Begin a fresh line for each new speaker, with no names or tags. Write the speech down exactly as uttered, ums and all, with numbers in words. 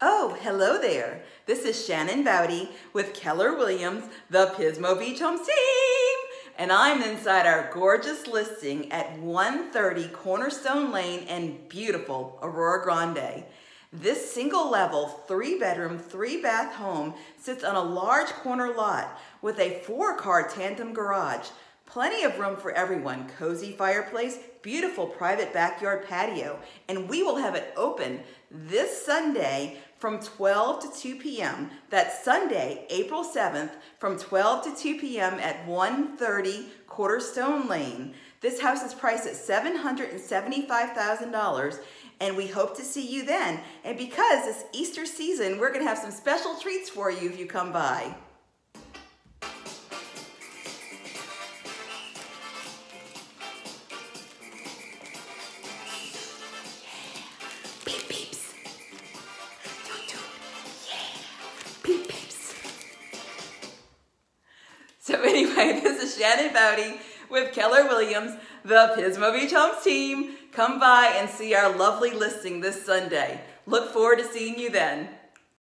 Oh, hello there. This is Shannon Bowdey with Keller Williams, the Pismo Beach Homes team. And I'm inside our gorgeous listing at one thirty Cornerstone Lane in beautiful Arroyo Grande. This single level, three bedroom, three bath home sits on a large corner lot with a four car tandem garage. Plenty of room for everyone, cozy fireplace, beautiful private backyard patio, and we will have it open this Sunday from twelve to two p m That's Sunday, April seventh, from twelve to two p m at one thirty Cornerstone Lane. This house is priced at seven hundred seventy-five thousand dollars, and we hope to see you then. And because it's Easter season, we're gonna have some special treats for you if you come by. Beep, peeps. Toot, toot. Yeah. Beep, peeps. So anyway, this is Shannon Bowdey with Keller Williams, the Pismo Beach Homes team. Come by and see our lovely listing this Sunday. Look forward to seeing you then.